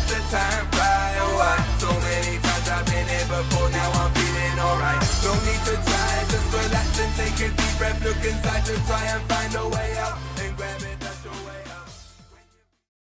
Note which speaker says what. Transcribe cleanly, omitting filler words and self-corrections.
Speaker 1: the time fly. Oh, so many times I've been here before, now I'm feeling alright. No need to try, just relax and take a deep breath. Look inside to try and find a way out.